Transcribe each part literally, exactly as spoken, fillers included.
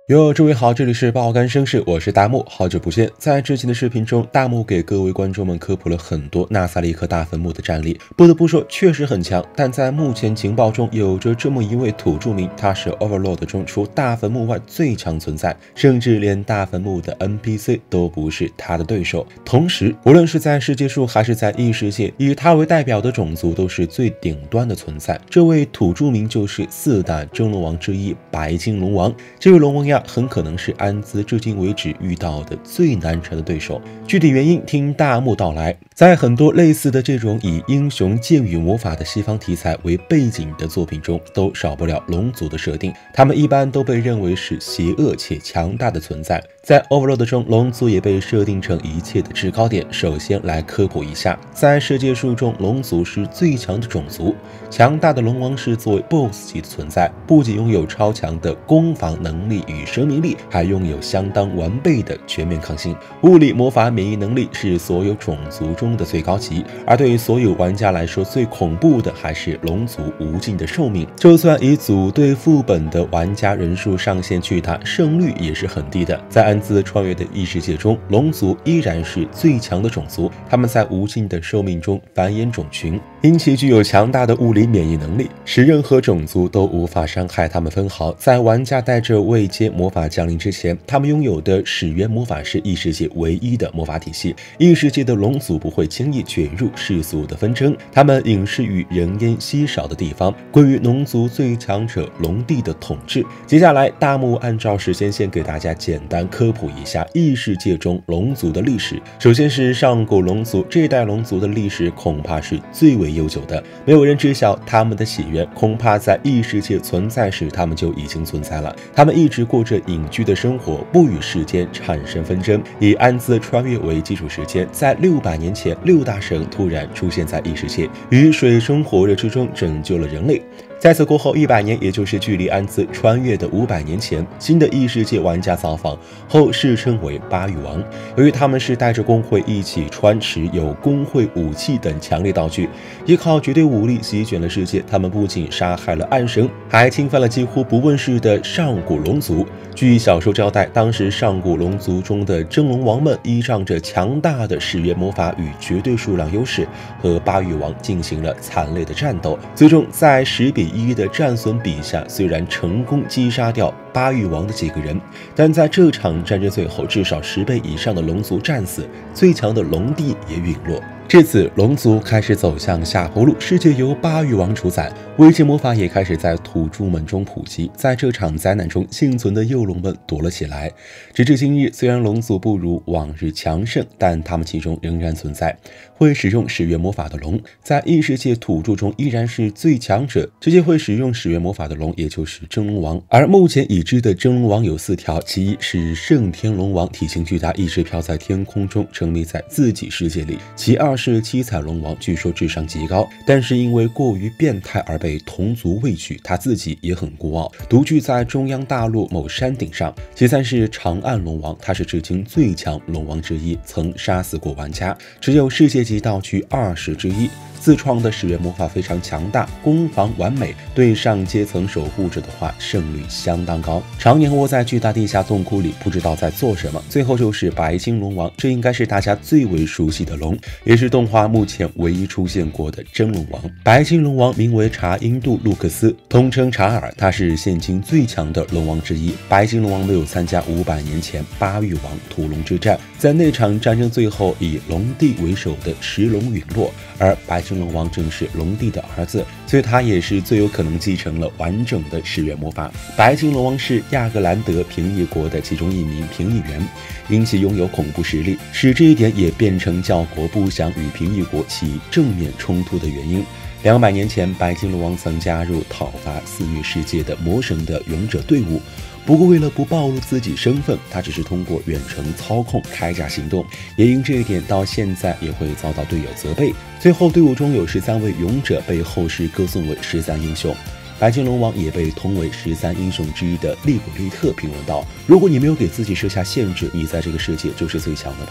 哟，诸位好，这里是爆肝绅士，我是大木，好久不见。在之前的视频中，大木给各位观众们科普了很多纳萨利克大坟墓的战力，不得不说确实很强。但在目前情报中，有着这么一位土著民，他是 Overlord 中除大坟墓外最强存在，甚至连大坟墓的 N P C 都不是他的对手。同时，无论是在世界树还是在异世界，以他为代表的种族都是最顶端的存在。这位土著民就是四大真龙王之一白金龙王。这位龙王呀，很可能是安兹至今为止遇到的最难缠的对手。具体原因听大木道来。在很多类似的这种以英雄剑与魔法的西方题材为背景的作品中，都少不了龙族的设定。他们一般都被认为是邪恶且强大的存在。在 Overlord 中，龙族也被设定成一切的制高点。首先来科普一下，在世界树中，龙族是最强的种族。强大的龙王是作为 B O S S 级的存在，不仅拥有超强的攻防能力与生命力，还拥有相当完备的全面抗性。物理魔法免疫能力是所有种族中的最高级，而对于所有玩家来说，最恐怖的还是龙族无尽的寿命。就算以组队副本的玩家人数上限去打，胜率也是很低的。在安兹穿越的异世界中，龙族依然是最强的种族，他们在无尽的寿命中繁衍种群，因其具有强大的物理免疫能力，使任何种族都无法伤害他们分毫。在玩家带着未接魔法降临之前，他们拥有的始源魔法是异世界唯一的魔法体系。异世界的龙族不会轻易卷入世俗的纷争，他们隐士于人烟稀少的地方，归于龙族最强者龙帝的统治。接下来，大木按照时间线给大家简单科普一下异世界中龙族的历史。首先是上古龙族，这一代龙族的历史恐怕是最为悠久的，没有人知晓他们的起源，恐怕在异世界存在时他们就已经存在了。他们一直过着隐居的生活，不与世间产生纷争。以安兹穿越为基础时间，在六百年前，六大神突然出现在异世界，于水深火热之中拯救了人类。在此过后一百年，也就是距离安兹穿越的五百年前，新的异世界玩家造访后世称为巴育王。由于他们是带着工会一起穿持有工会武器等强烈道具，依靠绝对武力席卷了世界，他们不仅杀害了暗神，还侵犯了几乎不问世的上古龙族。据小说交代，当时上古龙族中的真龙王们依仗着强大的始源魔法与绝对数量优势，和巴育王进行了惨烈的战斗。最终在十比一的战损比下，虽然成功击杀掉巴育王的几个人，但在这场战争最后，至少十倍以上的龙族战死，最强的龙帝也陨落。至此，龙族开始走向下坡路，世界由巴育王主宰，危界魔法也开始在土著们中普及。在这场灾难中，幸存的幼龙们躲了起来。直至今日，虽然龙族不如往日强盛，但他们其中仍然存在会使用始源魔法的龙，在异世界土著中依然是最强者。这些会使用始源魔法的龙，也就是真龙王。而目前已知的真龙王有四条，其一是圣天龙王，体型巨大，一直飘在天空中，沉迷在自己世界里；其二是七彩龙王，据说智商极高，但是因为过于变态而被同族畏惧，他自己也很孤傲，独居在中央大陆某山顶上。其三是长暗龙王，他是至今最强龙王之一，曾杀死过玩家，持有世界级道具二十之一。自创的始源魔法非常强大，攻防完美，对上阶层守护者的话，胜率相当高。常年窝在巨大地下洞窟里，不知道在做什么。最后就是白金龙王，这应该是大家最为熟悉的龙，也是动画目前唯一出现过的真龙王。白金龙王名为查因杜路克斯，通称查尔，他是现今最强的龙王之一。白金龙王没有参加五百年前巴育王屠龙之战，在那场战争最后以龙帝为首的十龙陨落，而白金龙王正是龙帝的儿子，所以他也是最有可能继承了完整的始源魔法。白金龙王是亚格兰德平邑国的其中一名平邑员，因其拥有恐怖实力，使这一点也变成教国不想与平邑国起正面冲突的原因。两百年前，白金龙王曾加入讨伐肆虐世界的魔神的勇者队伍，不过为了不暴露自己身份，他只是通过远程操控开展行动，也因这一点到现在也会遭到队友责备。最后队伍中有十三位勇者被后世歌颂为十三英雄，白金龙王也被通为十三英雄之一的利古利特评论道：如果你没有给自己设下限制，你在这个世界就是最强的吧。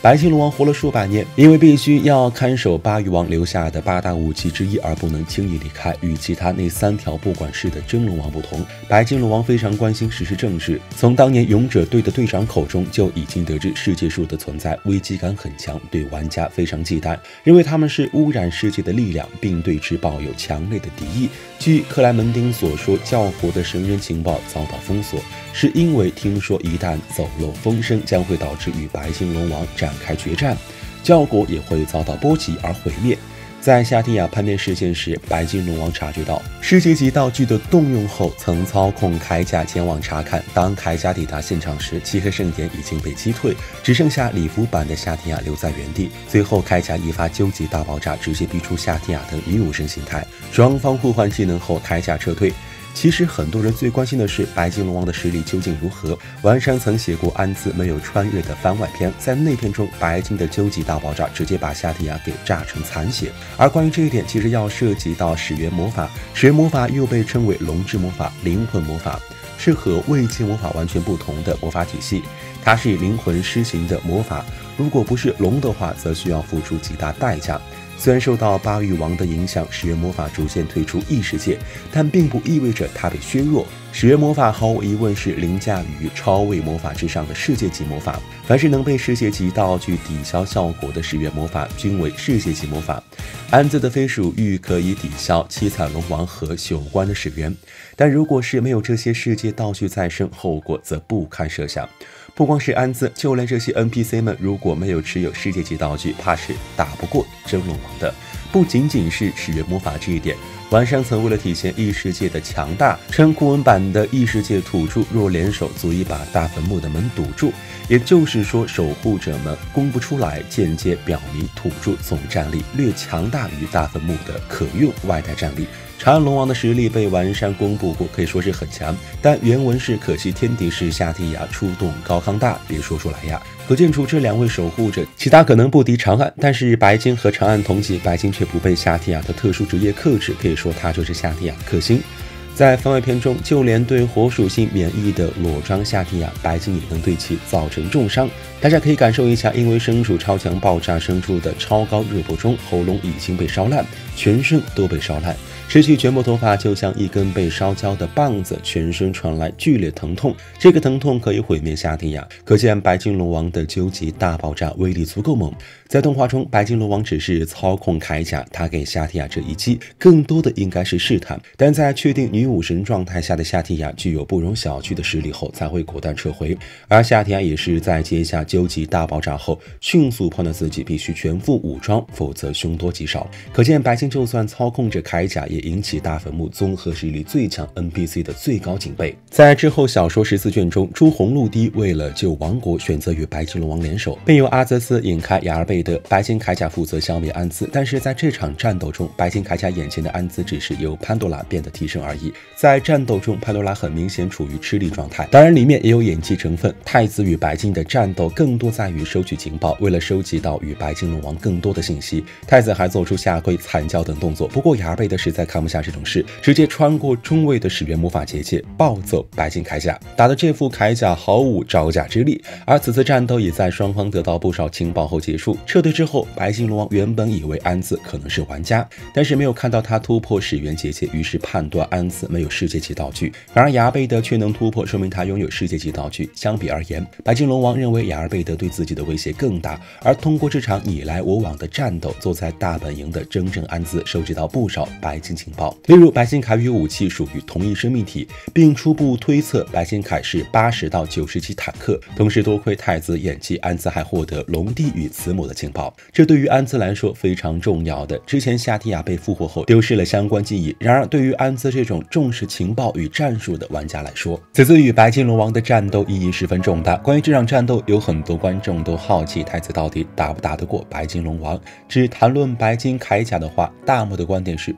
白金龙王活了数百年，因为必须要看守巴育王留下的八大武器之一，而不能轻易离开。与其他那三条不管事的真龙王不同，白金龙王非常关心时事政治。从当年勇者队的队长口中就已经得知世界树的存在，危机感很强，对玩家非常忌惮，认为他们是污染世界的力量，并对之抱有强烈的敌意。据克莱门丁所说，教国的神人情报遭到封锁，是因为听说一旦走漏风声，将会导致与白金龙王展开决战，教国也会遭到波及而毁灭。在夏提亚叛变事件时，白金龙王察觉到世界级道具的动用后，曾操控铠甲前往查看。当铠甲抵达现场时，漆黑圣殿已经被击退，只剩下礼服版的夏提亚留在原地。随后铠甲一发究极大爆炸，直接逼出夏提亚的女武神形态。双方互换技能后，铠甲撤退。其实很多人最关心的是白金龙王的实力究竟如何。丸山曾写过安兹没有穿越的番外篇，在那篇中，白金的究极大爆炸直接把夏提亚给炸成残血。而关于这一点，其实要涉及到始源魔法。始源魔法又被称为龙之魔法、灵魂魔法，是和位阶魔法完全不同的魔法体系。它是以灵魂施行的魔法，如果不是龙的话，则需要付出极大代价。虽然受到巴育王的影响，始源魔法逐渐退出异世界，但并不意味着它被削弱。始源魔法毫无疑问是凌驾于超位魔法之上的世界级魔法，凡是能被世界级道具抵消效果的始源魔法均为世界级魔法。安兹的飞鼠玉可以抵消七彩龙王和朽关的始源，但如果是没有这些世界道具在身，后果则不堪设想。不光是安兹，就连这些 N P C 们如果没有持有世界级道具，怕是打不过真龙王的。不仅仅是始源魔法这一点，丸山曾为了体现异世界的强大，称库文版的异世界土著若联手，足以把大坟墓的门堵住。也就是说，守护者们攻不出来，间接表明土著总战力略强大于大坟墓的可用外带战力。长安龙王的实力被丸山公布过，可以说是很强，但原文是可惜天敌是夏提亚出动高康大，别说出来呀。可见出这两位守护者，其他可能不敌长安，但是白金和长安同级，白金却不被夏提亚的特殊职业克制，可以说他就是夏提亚克星。在番外篇中，就连对火属性免疫的裸装夏提亚，白金也能对其造成重伤。大家可以感受一下，因为身处超强爆炸生出的超高热波中，喉咙已经被烧烂，全身都被烧烂，失去全部头发就像一根被烧焦的棒子，全身传来剧烈疼痛。这个疼痛可以毁灭夏提亚，可见白金龙王的究极大爆炸威力足够猛。在动画中，白金龙王只是操控铠甲，他给夏提亚这一击更多的应该是试探，但在确定女武神状态下的夏提亚具有不容小觑的实力后，才会果断撤回。而夏提亚也是在接下究极大爆炸后，迅速判断自己必须全副武装，否则凶多吉少。可见白金就算操控着铠甲，也引起大坟墓综合实力最强 N P C 的最高警备。在之后小说十四卷中，朱红陆地为了救王国，选择与白金龙王联手，并由阿泽斯引开雅尔贝德，白金铠甲负责消灭安兹。但是在这场战斗中，白金铠甲眼前的安兹只是由潘多拉变得替身而已。在战斗中，潘多拉很明显处于吃力状态，当然里面也有演技成分。太子与白金的战斗更多在于收取情报，为了收集到与白金龙王更多的信息，太子还做出下跪、惨叫等动作。不过雅尔贝德实在看不下这种事，直接穿过中位的始源魔法结界，暴走白金铠甲，打的这副铠甲毫无招架之力。而此次战斗也在双方得到不少情报后结束。撤退之后，白金龙王原本以为安兹可能是玩家，但是没有看到他突破始源结界，于是判断安兹没有世界级道具。然而雅尔贝德却能突破，说明他拥有世界级道具。相比而言，白金龙王认为雅尔贝德对自己的威胁更大，而通过这场你来我往的战斗，坐在大本营的真正安兹收集到不少白金情报，例如白金铠与武器属于同一生命体，并初步推测白金铠是八十到九十级坦克。同时多亏太子演技，安兹还获得龙帝与慈母的情报，这对于安兹来说非常重要的。之前夏提亚被复活后丢失了相关记忆，然而对于安兹这种重视情报与战术的玩家来说，此次与白金龙王的战斗意义十分重大。关于这场战斗，有很多观众都好奇太子到底打不打得过白金龙王。只谈论白金铠甲的话，大漠的观点是不考虑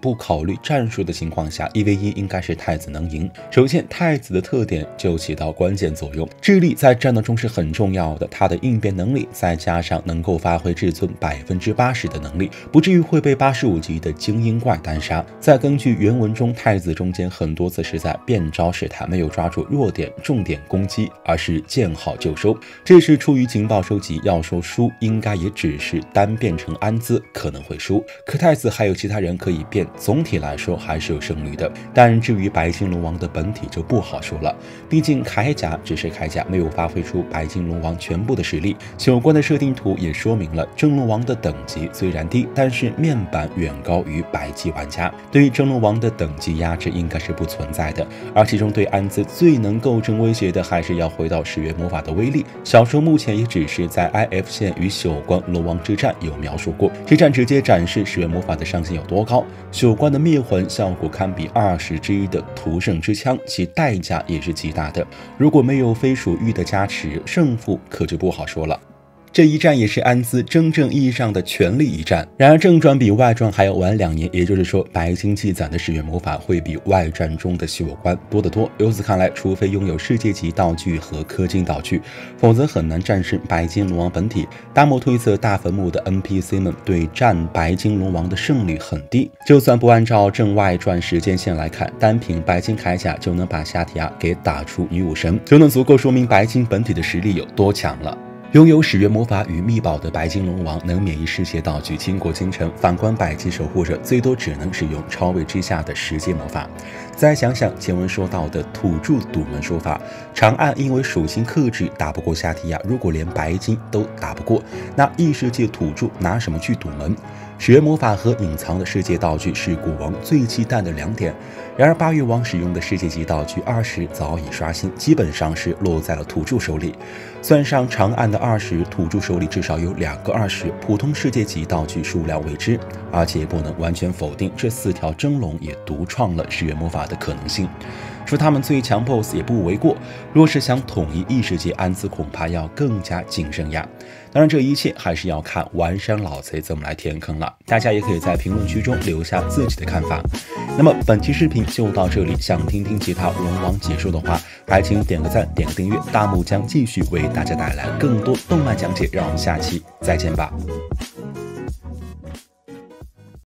虑战术的情况下，一 v一应该是太子能赢。首先，太子的特点就起到关键作用，智力在战斗中是很重要的，他的应变能力再加上能够发挥至尊百分之八十的能力，不至于会被八十五级的精英怪单杀。再根据原文中，太子中间很多次是在变招试探，没有抓住弱点重点攻击，而是见好就收。这是出于情报收集，要说输，应该也只是单变成安兹可能会输，可太子还有其他人可以变，总体来说还是有胜率的。但至于白金龙王的本体就不好说了，毕竟铠甲只是铠甲，没有发挥出白金龙王全部的实力。有关的设定图也说明了，真龙王的等级虽然低，但是面板远高于白级玩家，对于真龙王的等级压制应该是不存在的。而其中对安兹最能构成威胁的，还是要回到十元魔法的威力。小说目前也只是在 I F 线与朽关龙王之战有描述过，这战直接展示十元魔法的上限有多高。朽关的灭魂效果堪比二十之一的屠圣之枪，其代价也是极大的。如果没有飞鼠玉的加持，胜负可就不好说了。这一战也是安兹真正意义上的权力一战。然而正传比外传还要晚两年，也就是说白金积攒的十元魔法会比外传中的朽关多得多。由此看来，除非拥有世界级道具和氪金道具，否则很难战胜白金龙王本体。大漠推测大坟墓的 N P C 们对战白金龙王的胜率很低，就算不按照正外传时间线来看，单凭白金铠甲就能把夏提亚给打出女武神，就能足够说明白金本体的实力有多强了。拥有始源魔法与秘宝的白金龙王能免疫世界道具倾国倾城，反观百级守护者最多只能使用超位之下的十阶魔法。再想想前文说到的土著堵门说法，长按因为属性克制打不过夏提亚，如果连白金都打不过，那异世界土著拿什么去堵门？始源魔法和隐藏的世界道具是古王最忌惮的两点。然而八月王使用的世界级道具二十早已刷新，基本上是落在了土著手里。算上长按的二十，土著手里至少有两个二十，普通世界级道具数量未知。而且不能完全否定，这四条真龙也独创了始源魔法的可能性。说他们最强 B O S S 也不为过，若是想统一异世界，安兹恐怕要更加谨慎呀。当然，这一切还是要看完山老贼怎么来填坑了。大家也可以在评论区中留下自己的看法。那么本期视频就到这里，想听听其他龙王解说的话，还请点个赞，点个订阅。大木将继续为大家带来更多动漫讲解，让我们下期再见吧。